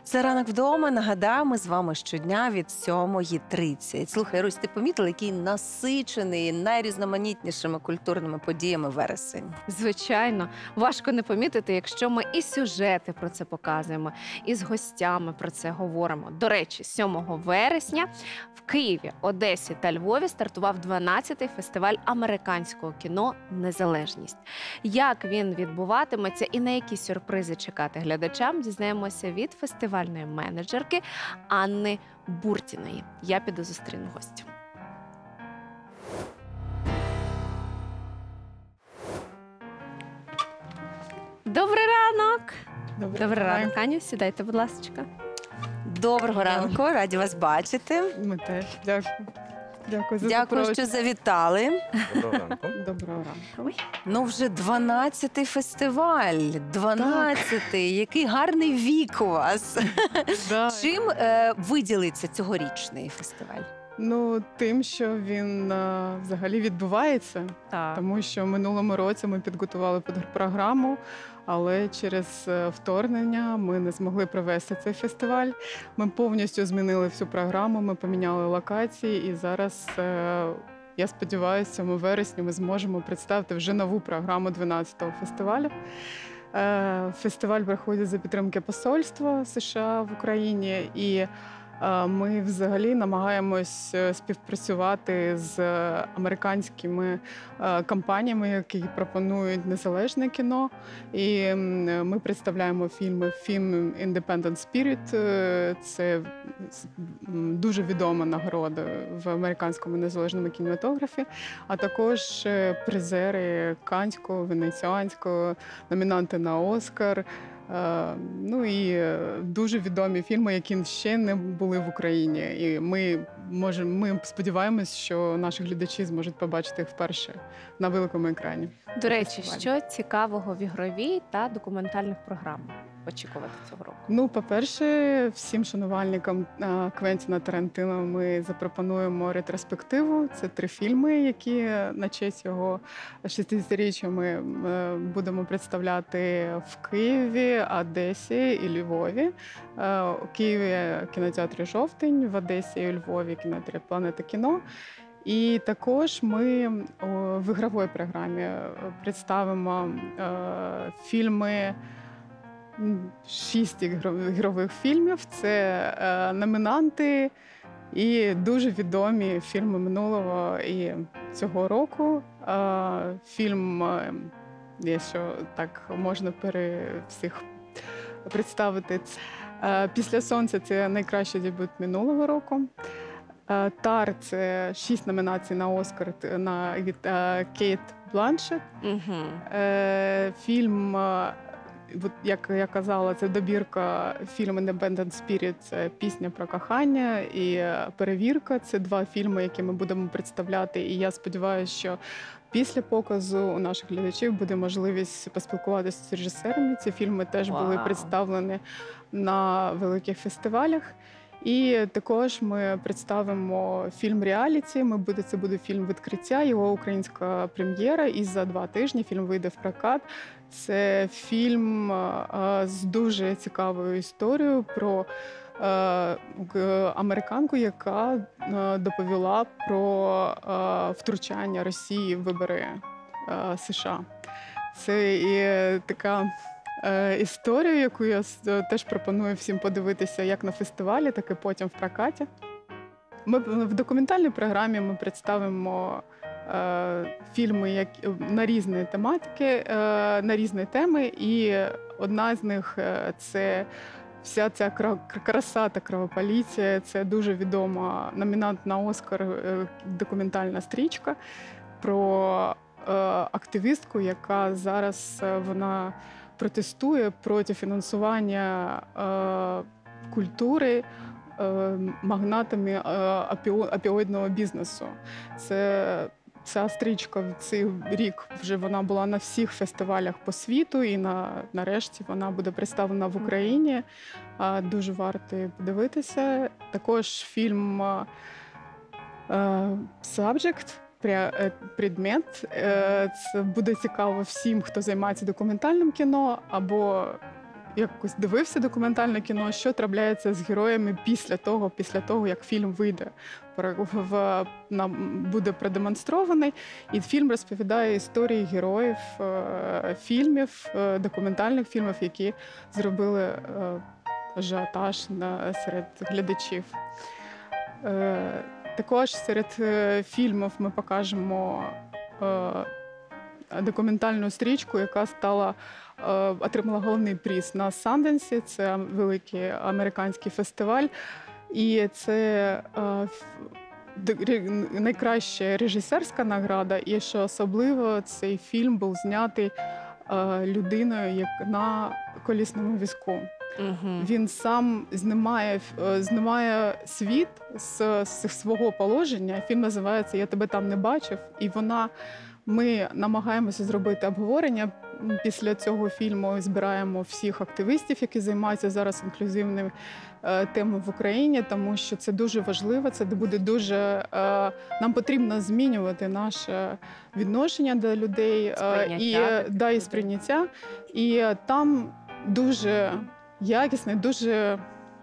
Це «Ранок вдома». Нагадаю, ми з вами щодня від 7:30. Слухай, Русь, ти помітила, який насичений найрізноманітнішими культурними подіями вересень? Звичайно, важко не помітити, якщо ми і сюжети про це показуємо, і з гостями про це говоримо. До речі, 7 вересня в Києві, Одесі та Львові стартував 12-й фестиваль американського кіно «Незалежність». Як він відбуватиметься і на які сюрпризи чекати глядачам, дізнаємося від фестивальної менеджерки Анни Буртіної. Я піду зустріну гостя. Добрий ранок! Добрий ранок, Аню. Сідайте, будь ласка. Доброго ранку, раді вас бачити. Ми теж. Дякую. Дякую за Дякую, що запрошення. завітали. Доброго ранку. Доброго ранку. Ну, вже 12-й фестиваль. 12-й. Який гарний вік у вас. Да. Чим виділиться цьогорічний фестиваль? Ну, тим, що він взагалі відбувається, Так. тому що в минулому році ми підготували програму, але через вторгнення ми не змогли провести цей фестиваль. Ми повністю змінили всю програму, ми поміняли локації, і зараз, я сподіваюся, в вересні ми зможемо представити вже нову програму 12-го фестивалю. Фестиваль проходить за підтримки Посольства США в Україні, і ми взагалі намагаємось співпрацювати з американськими компаніями, які пропонують незалежне кіно. І ми представляємо фільми. Фільм «Independent Spirit» – це дуже відома нагорода в американському незалежному кінематографі, а також призери Каннського, Венеціанського, номінанти на «Оскар». Ну і дуже відомі фільми, які ще не були в Україні. І ми сподіваємось, що наші глядачі зможуть побачити їх вперше на великому екрані. До речі, Фестиваль. що цікавого в ігровій та документальних програмах очікувати цього року? Ну, по-перше, всім шанувальникам Квентіна Тарантино ми запропонуємо ретроспективу. Це 3 фільми, які на честь його 60-річчя ми будемо представляти в Києві, Одесі і Львові. У Києві кінотеатрі «Жовтень», в Одесі і у Львові кінотеатрі «Планета кіно». І також ми в ігровій програмі представимо фільми, 6 ігрових фільмів. Це номінанти і дуже відомі фільми минулого і цього року. Фільм, якщо так можна всіх представити, «Після сонця» – це найкращий дебют минулого року. «Тар» – це 6 номінацій на «Оскар» від Кейт Бланшетт. Угу. Фільм, як я казала, це добірка фільму «Independent Spirit», це пісня про кохання, і «Перевірка» – це 2 фільми, які ми будемо представляти. І я сподіваюся, що після показу у наших глядачів буде можливість поспілкуватися з режисерами. Ці фільми теж були Вау. представлені на великих фестивалях. І також ми представимо фільм «Реаліті». Це буде фільм «Відкриття», його українська прем'єра. І за 2 тижні фільм вийде в прокат. Це фільм з дуже цікавою історією про американку, яка доповіла про втручання Росії в вибори США. Це і така історія, яку я теж пропоную всім подивитися як на фестивалі, так і потім в прокаті. В документальній програмі ми представимо фільми на різні тематики, на різні теми, і одна з них – це вся ця краса та кровопролиття. Це дуже відома номінант на «Оскар» документальна стрічка про активістку, яка зараз вона протестує проти фінансування культури магнатами опіоїдного бізнесу. Ця стрічка в цей рік вже вона була на всіх фестивалях по світу, і нарешті вона буде представлена в Україні. Дуже варто її подивитися. Також фільм «Subject», предмет. Це буде цікаво всім, хто займається документальним кіно або якось дивився документальне кіно, що трапляється з героями після того, як фільм вийде, нам буде продемонстрований. І фільм розповідає історії героїв фільмів, документальних фільмів, які зробили ажіотаж серед глядачів. Також серед фільмів ми покажемо документальну стрічку, яка отримала головний приз на Санденсі. Це великий американський фестиваль. І це найкраща режисерська награда. І що особливо, цей фільм був знятий людиною, як на колісному візку. Він сам знімає світ з свого положення. Фільм називається «Я тебе там не бачив». І ми намагаємося зробити обговорення. Після цього фільму збираємо всіх активістів, які займаються зараз інклюзивними темами в Україні, тому що це дуже важливо, це буде дуже... Нам потрібно змінювати наше відношення до людей і сприйняття. І там дуже якісно, дуже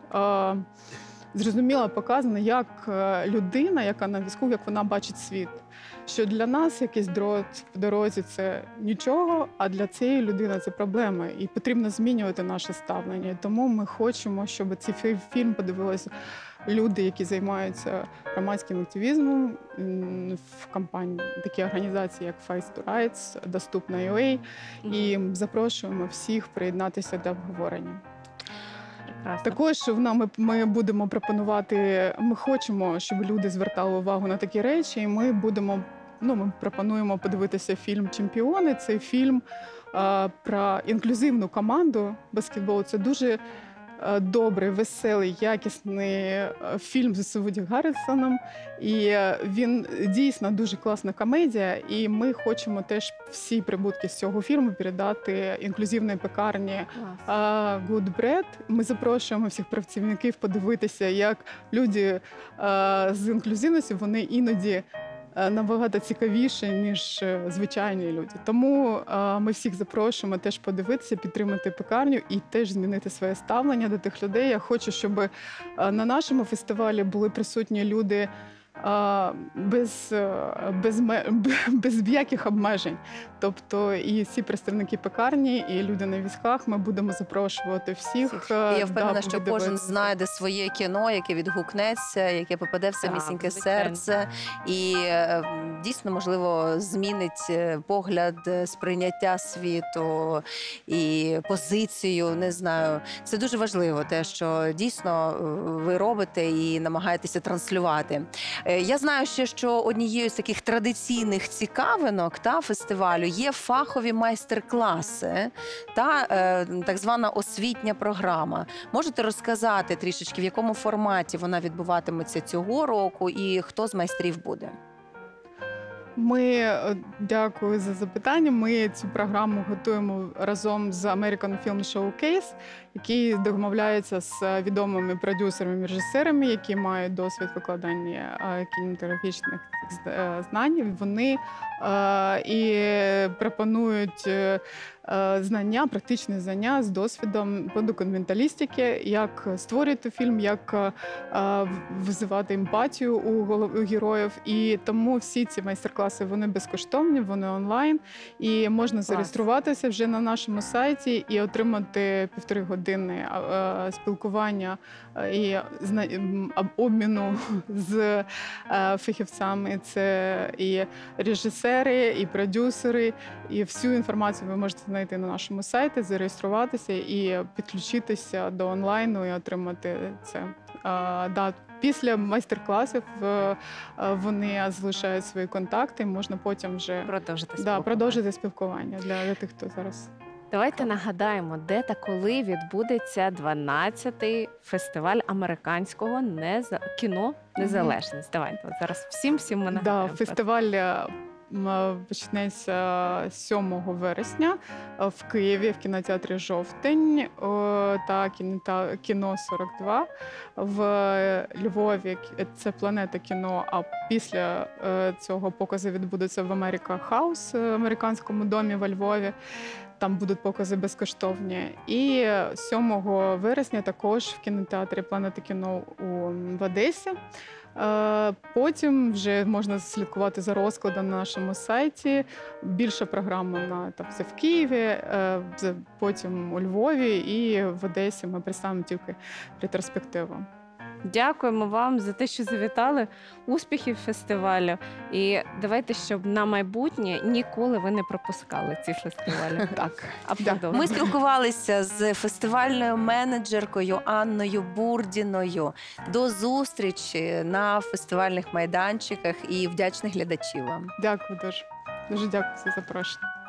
зрозуміло показано, як людина, яка на візку, як вона бачить світ. Що для нас якийсь дрот в дорозі – це нічого, а для цієї людини це проблема. І потрібно змінювати наше ставлення. Тому ми хочемо, щоб цей фільм подивилися люди, які займаються громадським активізмом в кампанії, такі організації, як Face to Rights, Доступна.UA. І запрошуємо всіх приєднатися до обговорення. Також ми будемо пропонувати, ми хочемо, щоб люди звертали увагу на такі речі, і ми пропонуємо подивитися фільм «Чемпіони». Це фільм про інклюзивну команду баскетболу. Це дуже добрий, веселий, якісний фільм з Вуді Гаррельсоном. І він дійсно дуже класна комедія. І ми хочемо теж всі прибутки з цього фільму передати інклюзивній пекарні Good Bread. Ми запрошуємо всіх працівників подивитися, як люди з інклюзивністю, вони іноді набагато цікавіше, ніж звичайні люди. Тому ми всіх запрошуємо теж подивитися, підтримати пекарню і теж змінити своє ставлення до тих людей. Я хочу, щоб на нашому фестивалі були присутні люди без яких обмежень. Тобто і всі представники пекарні, і люди на візках, ми будемо запрошувати всіх. Я впевнена, що кожен знайде своє кіно, яке відгукнеться, яке попаде в самісіньке серце. І дійсно, можливо, змінить погляд, сприйняття світу і позицію, не знаю. Це дуже важливо, те, що дійсно ви робите і намагаєтеся транслювати. Я знаю ще, що однією з таких традиційних цікавинок фестивалю є фахові майстер-класи та так звана освітня програма. Можете розказати трішечки, в якому форматі вона відбуватиметься цього року і хто з майстрів буде? Дякую за запитання. Ми цю програму готуємо разом з American Film Showcase, який домовляється з відомими продюсерами і режисерами, які мають досвід викладання кінематографічних знань. Вони і пропонують знання, практичні знання з досвідом по документалістики, як створювати фільм, як визивати емпатію у героїв. І тому всі ці майстер-класи, вони безкоштовні, вони онлайн. І можна зареєструватися вже на нашому сайті і отримати 1,5 години спілкування і обміну з фахівцями. Це і режисери, і продюсери, і всю інформацію ви можете знайти на нашому сайті, зареєструватися і підключитися до онлайну і отримати це. Після майстер-класів вони залишають свої контакти, можна потім вже продовжити спілкування для тих, хто зараз. Давайте нагадаємо, де та коли відбудеться 12-й фестиваль американського кіно «Незалежність». Давайте зараз всім ми нагадаємо. Фестиваль почнеться 7 вересня в Києві в кінотеатрі «Жовтень» та кіно 42. В Львові це «Планета кіно», а після цього покази відбудуться в Америка Хаус, американському домі во Львові. Там будуть покази безкоштовні. І 7 вересня також в кінотеатрі Планета кіно в Одесі. Потім вже можна слідкувати за розкладом на нашому сайті. Більша програма це в Києві, потім у Львові і в Одесі ми представимо тільки ретроспективу. Дякуємо вам за те, що завітали. Успіхів фестивалю. І давайте, щоб на майбутнє ніколи ви не пропускали ці фестивалі. Так. Аплодуємо. Ми спілкувалися з фестивальною менеджеркою Анною Бурдіною. До зустрічі на фестивальних майданчиках і вдячних глядачів вам. Дякую дуже. Дуже дякую за запрошення.